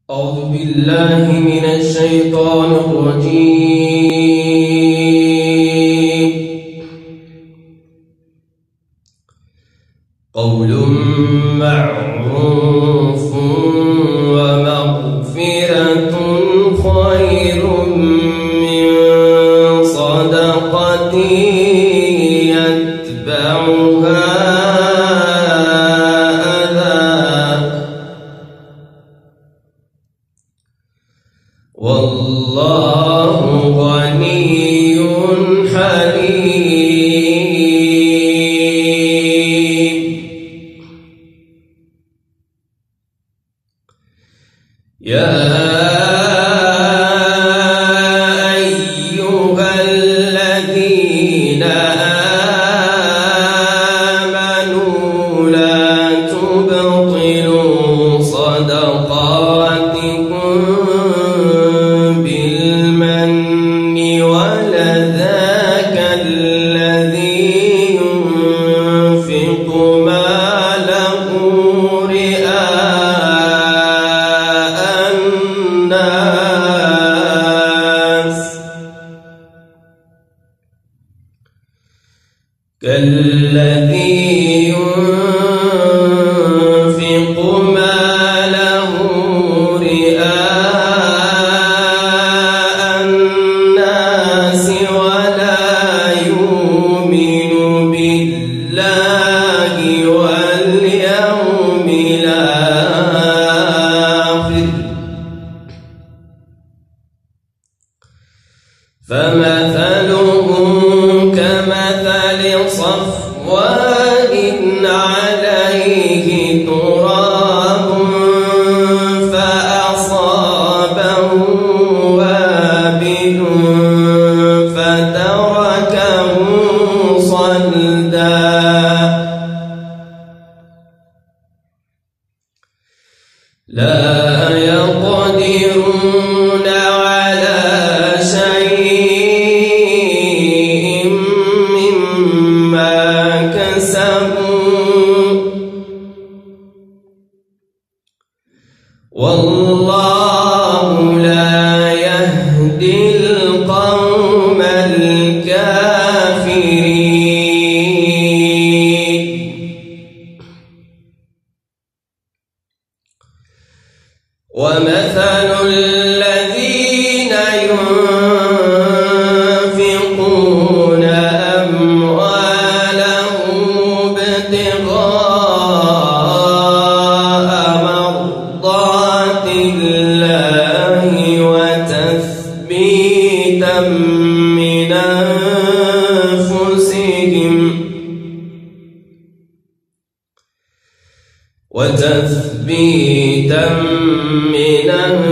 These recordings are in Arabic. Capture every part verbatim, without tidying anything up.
أعوذ بالله من الشيطان الرجيم. قول معروف ومغفرة خير من صدقة يتبعها والله غني حليم. يا أيها الذين آمنوا لا تبطلوا صدقاتكم بالمن والأذى كالذي ينفق ماله رئاء الناس كالذي ينفق ماله رئاء الناس ولا يؤمن بالله واليوم الآخر فمثله كمثل صفوان عليه تراب فأصابه وابل فتركه صلدا لا يقدرون على شيء مما كسبوا والله لا يهدي القوم الكافرين. ومثل الذين ينفقون أموالهم ابتغاء مرضات الله وتثبيتا من أنفسهم وتثبيتا من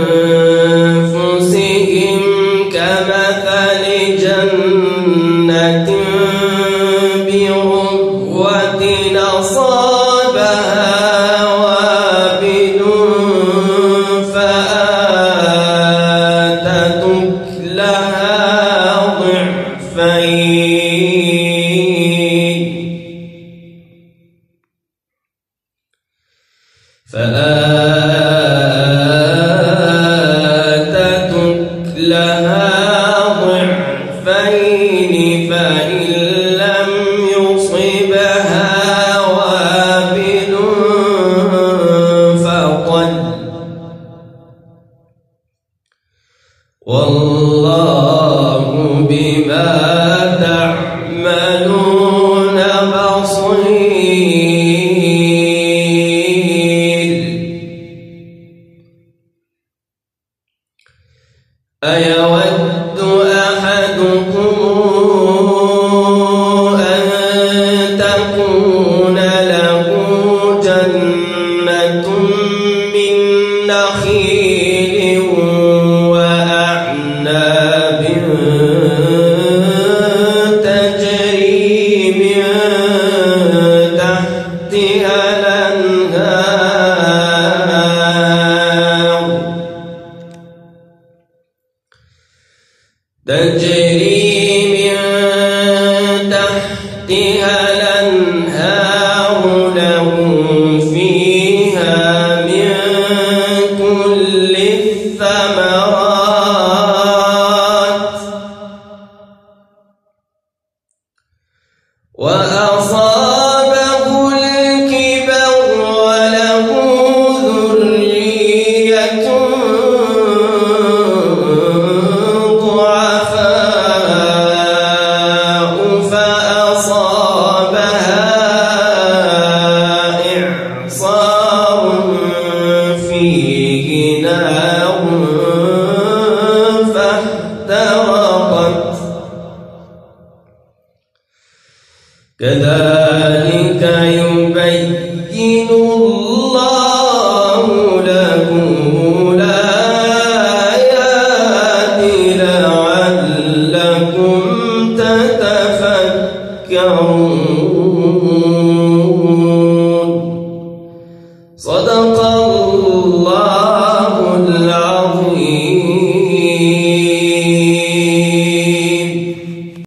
أنفسهم كمثل جنة بربوة أصابها وابل فآتت أكلها ضعفين فآتت أكلها ضعفين فإن لم يصبها وابل فطل والله بما تعملون بصير. أيود أحدكم أن تكون له جنة من نخيل وأعناب تجري من تحتها الأنهار تجري من تحتها الأنهار لهم فيها من كل فمن